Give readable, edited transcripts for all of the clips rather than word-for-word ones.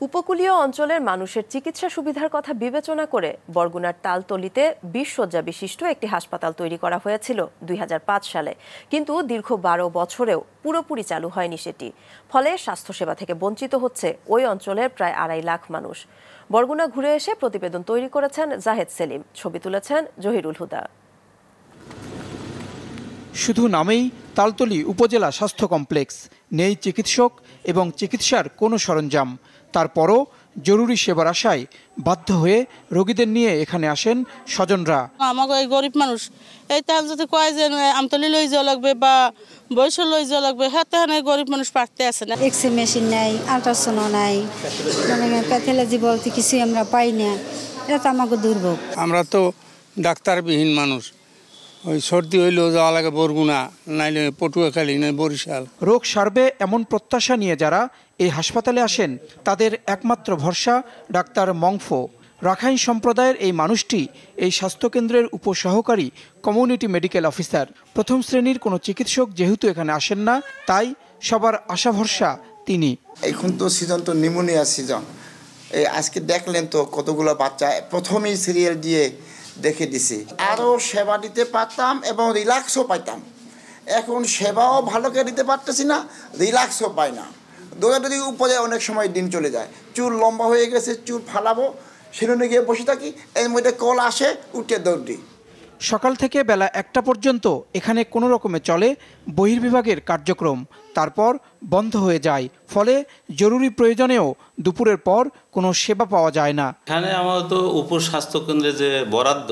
উপকূলীয় অঞ্চলের মানুষের চিকিৎসা সুবিধার কথা বিবেচনা করে বরগুনার তালতলীতে ২০ শয্যা বিশিষ্ট একটি হাসপাতাল তৈরি করা হয়েছিল ২০০৫ সালে, কিন্তু দীর্ঘ ১২ বছরেও পুরোপুরি চালু হয়নি সেটি। ফলে স্বাস্থ্যসেবা থেকে বঞ্চিত হচ্ছে ওই অঞ্চলের প্রায় ২.৫ লাখ মানুষ। বরগুনা ঘুরে এসে প্রতিবেদন তৈরি করেছেন জাহেদ সেলিম, ছবি তুলেছেন জহিরুল হুদা। শুধু নামেই তালতলী উপজেলা স্বাস্থ্য কমপ্লেক্স, নেই চিকিৎসক এবং চিকিৎসার কোনো সরঞ্জাম। তারপরও জরুরি সেবার আশায় বাধ্য হয়ে রোগীদের নিয়ে এখানে আসেন স্বজনরা। আমাকে এই গরিব মানুষ এই তাহলে যদি কয় যে আমতলি লই যাওয়া লাগবে বা বয়স লই যাওয়া লাগবে, হ্যাঁ তাহলে গরিব মানুষ পারতে আসে না। এক্সরে মেশিন নাই, আল্ট্রাসাউন্ড নাই, মানে প্যাথোলজি বলতে কিছুই আমরা পাই না। এটা তো আমাকে দুর্ভোগ। আমরা তো ডাক্তারবিহীন মানুষ, ওই সর্দি হইলেও যাওয়া লাগে বরগুনা, নাইলে পটুয়াখালী, নয় বরিশাল। রোগ সারবে এমন প্রত্যাশা নিয়ে যারা এই হাসপাতালে আসেন তাদের একমাত্র ভরসা ডাক্তার মংফো। রাখাইন সম্প্রদায়ের এই মানুষটি এই স্বাস্থ্যকেন্দ্রের উপসহকারী কমিউনিটি মেডিকেল অফিসার। প্রথম শ্রেণীর কোনো চিকিৎসক যেহেতু এখানে আসেন না, তাই সবার আশা ভরসা তিনি। এখন তো সিজন, তো নিউমোনিয়া সিজন। এই আজকে দেখলেন তো কতগুলো বাচ্চা প্রথমেই সিরিয়াল দিয়ে দেখে দিছি। আরও সেবা দিতে পারতাম এবং রিল্যাক্সও পাইতাম। এখন সেবাও ভালো করে দিতে পারতেছি না, রিল্যাক্সও পাই না। দৌড়াদৌড়ি উপরে অনেক সময় দিন চলে যায়। চুল লম্বা হয়ে গেছে, চুল ফালাবো, সেলুনে গিয়ে বসে থাকি, এর মধ্যে কল আসে, উঠে দৌড় দিই। সকাল থেকে বেলা ১টা পর্যন্ত এখানে কোনো রকমে চলে বহির্বিভাগের কার্যক্রম, তারপর বন্ধ হয়ে যায়। ফলে জরুরি প্রয়োজনেও দুপুরের পর কোনো সেবা পাওয়া যায় না। এখানে আমার তো উপস্বাস্থ্যকেন্দ্রে যে বরাদ্দ,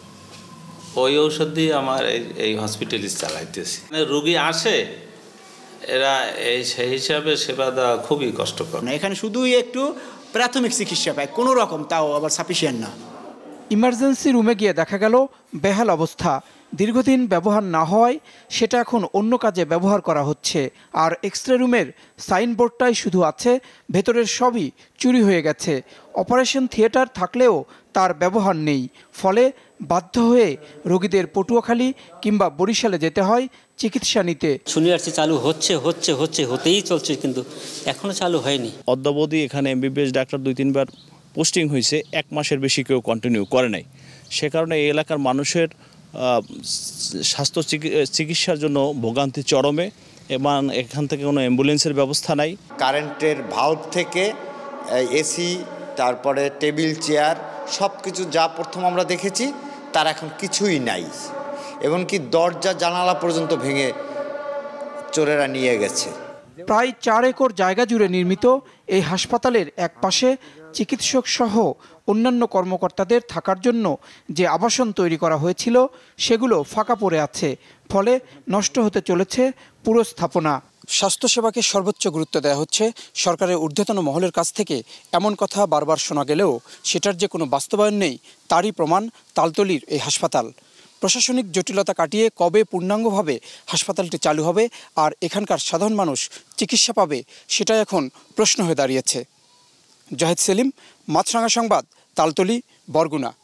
ওই ঔষধ দিয়ে আমার এই হসপিটাল চালাইতেছি। রোগী আসে, এরা সেই হিসাবে সেবা দেওয়া খুবই কষ্টকর। এখানে শুধুই একটু প্রাথমিক চিকিৎসা পায়, কোনো রকম, তাও আবার সাফিসিয়েন্ট না। ইমার্জেন্সি রুমে গিয়ে দেখা গেল বেহাল অবস্থা। দীর্ঘদিন ব্যবহার না হওয়ায় সেটা এখন অন্য কাজে ব্যবহার করা হচ্ছে। আর এক্সরে রুমের সাইনবোর্ডটাই শুধু আছে, ভেতরের সবই চুরি হয়ে গেছে। অপারেশন থিয়েটার থাকলেও তার ব্যবহার নেই। ফলে বাধ্য হয়ে রোগীদের পটুয়াখালী কিংবা বরিশালে যেতে হয় চিকিৎসা নিতে। শুনে আসছি চালু হতেই চলছে, কিন্তু এখনো চালু হয়নি। অদ্যাবধি এখানে এমবিবিএস ডাক্তার ২-৩ বার পোস্টিং হয়েছে, ১ মাসের বেশি কেউ কন্টিনিউ করে নাই। সে কারণে এই এলাকার মানুষের স্বাস্থ্য চিকিৎসার জন্য ভোগান্তি চরমে, এবং এখান থেকে কোনো অ্যাম্বুলেন্সের ব্যবস্থা নাই। কারেন্টের ভাল্ব থেকে এসি, তারপরে টেবিল চেয়ার, সব কিছু যা প্রথম আমরা দেখেছি তার এখন কিছুই নাই। এমনকি দরজা জানালা পর্যন্ত ভেঙে চোরেরা নিয়ে গেছে। প্রায় ৪ একর জায়গা জুড়ে নির্মিত এই হাসপাতালের এক পাশে চিকিৎসক সহ অন্যান্য কর্মকর্তাদের থাকার জন্য যে আবাসন তৈরি করা হয়েছিল সেগুলো ফাঁকা পড়ে আছে। ফলে নষ্ট হতে চলেছে পুরো স্থাপনা। স্বাস্থ্যসেবাকে সর্বোচ্চ গুরুত্ব দেওয়া হচ্ছে সরকারের ঊর্ধ্বতন মহলের কাছ থেকে, এমন কথা বারবার শোনা গেলেও সেটার যে কোনো বাস্তবায়ন নেই তারই প্রমাণ তালতলীর এই হাসপাতাল। প্রশাসনিক জটিলতা কাটিয়ে কবে পূর্ণাঙ্গভাবে হাসপাতালটি চালু হবে আর এখানকার সাধারণ মানুষ চিকিৎসা পাবে, সেটাই এখন প্রশ্ন হয়ে দাঁড়িয়েছে। জাহেদ সেলিম, মাছরাঙা সংবাদ, তালতলী, বরগুনা।